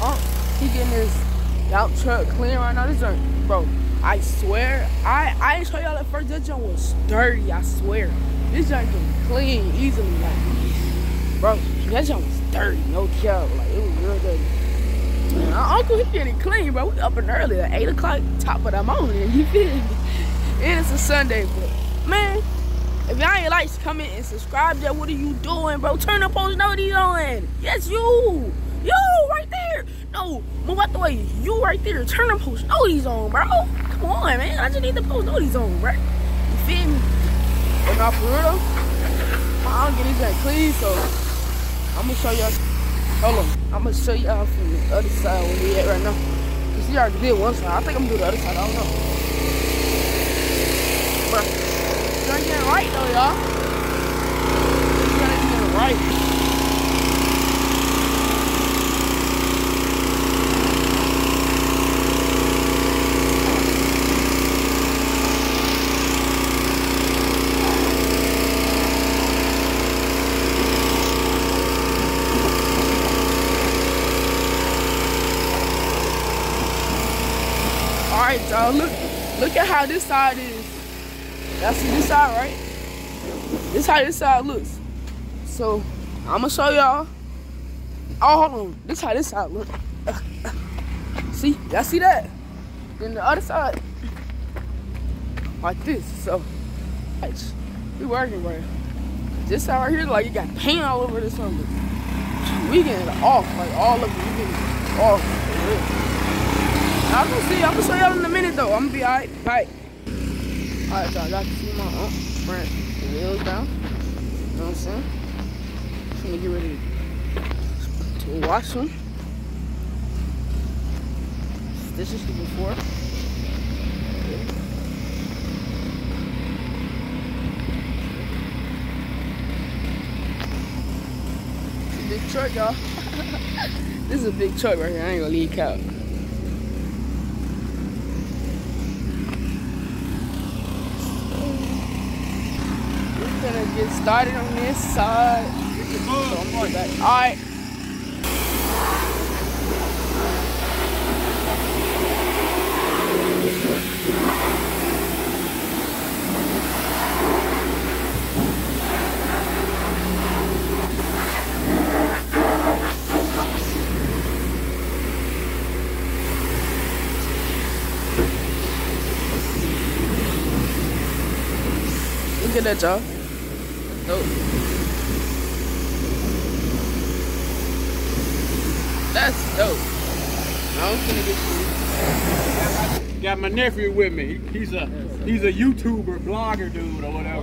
Unc. He getting his dump truck clean right now. This junk, bro, I swear, I ain't show y'all at first. That junk was dirty, I swear. This junk getting clean easily, like, bro, that junk was dirty, no cap. Like, it was real dirty. Man, our uncle, he getting clean, bro. We up and early at 8 o'clock, top of the morning, you feel me? And it's a Sunday, but, man, if y'all ain't like, comment and subscribe, that what are you doing, bro? Turn the post notifications on. Yes, you right there. No, move out the way. You right there. Turn the post notifications on, bro. Come on, man. I just need the post notifications on, bro. You feel me? But not for real though. I don't get this that clean, so I'm gonna show y'all. Hold on. I'm gonna show y'all from the other side where we at right now. Cause he already did one side. I think I'm gonna do the other side. I don't know. Bro. It's getting right though, y'all. It's getting right. Alright, y'all, look at how this side is. Y'all see this side, right? This how this side looks. So, I'ma show y'all. Oh, hold on. This how this side look. See? Y'all see that? Then the other side, like this. So, we working right. This side right here, like it got paint all over this one. We getting it off, like all of it. We getting it off. I'm gonna show y'all in a minute though. I'm gonna be alright. Alright, y'all got to see my front the wheels down. You know what I'm saying? I'm gonna get ready to wash them. This is the before. It's a big truck, y'all. This is a big truck right here. I ain't gonna leak out. Gonna get started on this side. So I'm going back. Alright. Look at that, y'all. Dope. That's dope. I'm gonna get you. Got my nephew with me. He's a YouTuber, blogger dude or whatever.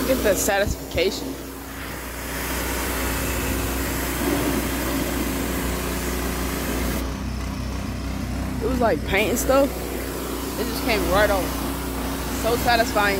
Look at the satisfaction. It was like paint and stuff. It just came right off. So satisfying.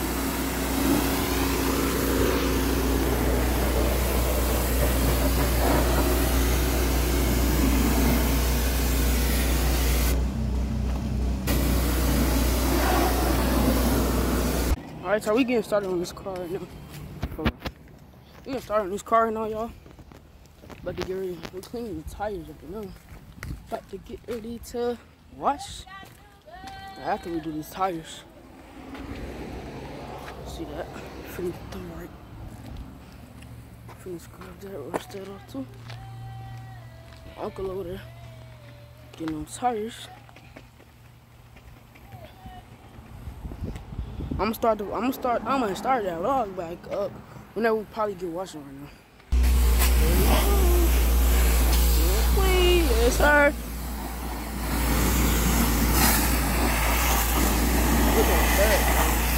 Alright, so we getting started on this car right now. We getting started on this car right now, y'all. About to get ready. We're cleaning the tires up and now. About to get ready to wash after we do these tires. See that? Finna get them right. Finna scrub that rust that off too. Uncle over there getting those tires. I'm gonna start that vlog back up whenever we probably get washing right now. Please, yes sir. Look at that.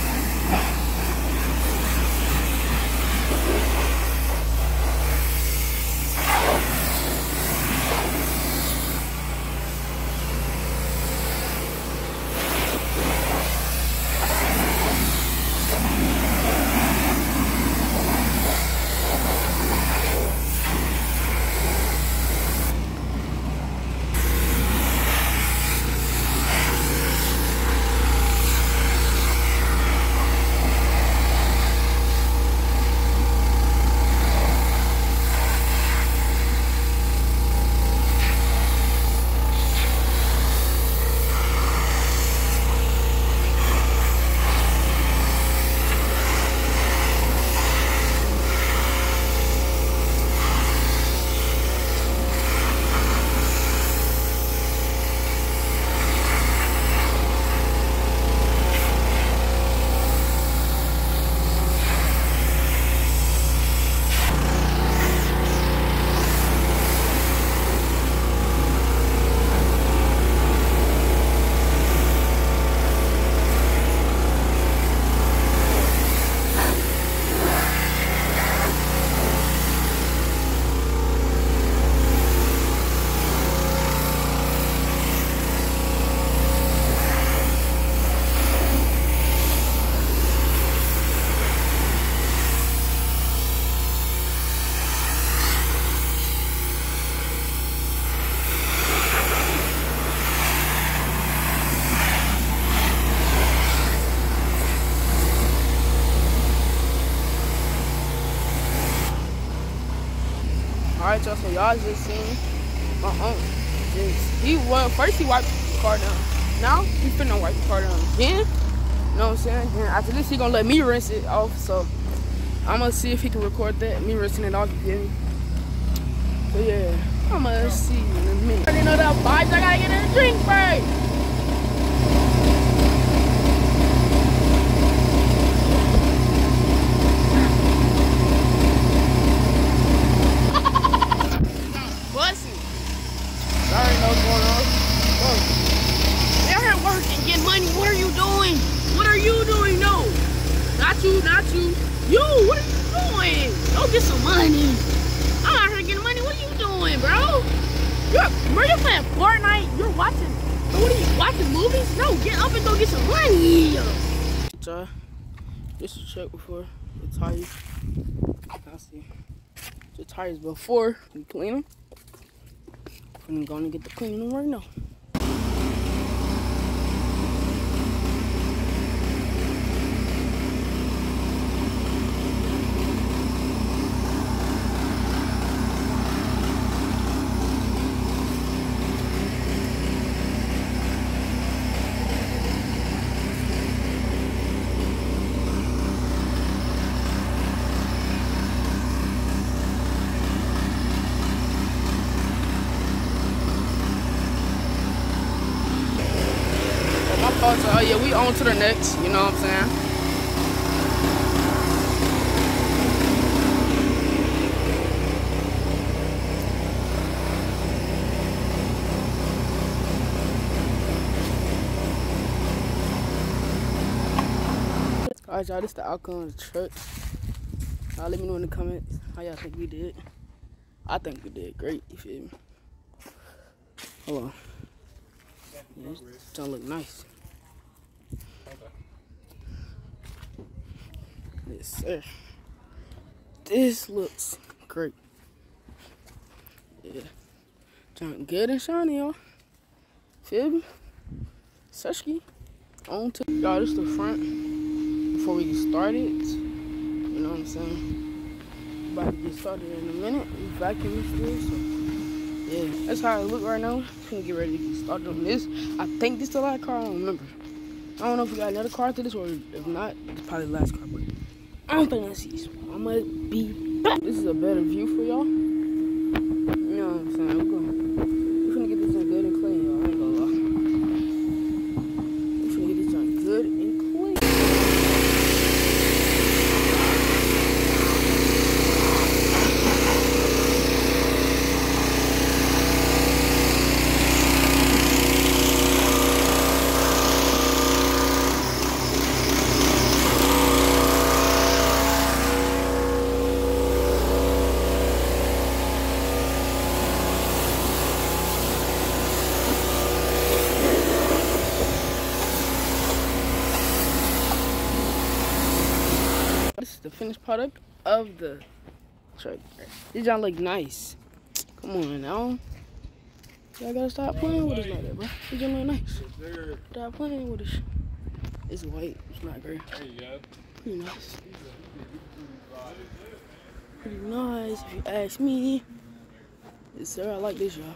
Alright, y'all, so y'all just seen my uncle. First he wiped the car down. Now he finna wipe the car down again. You know what I'm saying? Then after this he gonna let me rinse it off. So I'm gonna see if he can record that, me rinsing it off, you get me? So yeah, I'm gonna see you in a minute. I didn't know that vibes, I gotta get in a drink first. Not you. You, what are you doing? Go get some money. I'm out here getting money. What are you doing, bro? You're playing Fortnite. You're watching. What are you watching movies? No, get up and go get some money. Just to check before the tires. I see the tires before we clean them. I'm gonna get the cleaning them right now. Oh yeah, we on to the next, you know what I'm saying? Alright, y'all, this is the outcome of the truck. Y'all let me know in the comments how y'all think we did. I think we did great, you feel me? Hold on. Yeah, this don't look nice. Yes, sir. This looks great. Yeah. Junk good and shiny, y'all. Feel me? Sushki. On to y'all, this the front before we get started. You know what I'm saying? About to get started in a minute. We vacuuming still, so yeah. That's how it look right now. Gonna get ready to get started on this. I think this is the last car, I don't remember. I don't know if we got another car after this or if not, it's probably the last car, but I don't think that's it. I'm gonna be back. This is a better view for y'all. You know what I'm saying? We're finna get this thing good and clean, y'all. I ain't gonna lie. We're finna get this thing good and clean. This is the finished product of the truck. This y'all look nice. Come on now. Y'all gotta stop playing with us like that, bro. This y'all look nice. Stop playing with us. It's white. It's not gray. There you go. Pretty nice. Pretty nice, if you ask me. Yes, sir. I like this, y'all.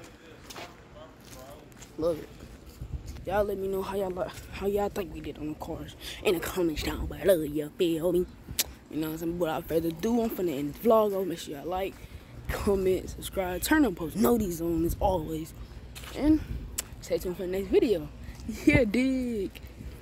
Love it. Y'all let me know how y'all think we did on the cars in the comments down below. You feel me? You know what I'm saying? Without further ado, I'm finna end this vlog. I'll make sure y'all like, comment, subscribe, turn on post notifications on as always. And stay tuned for the next video. Yeah, dig.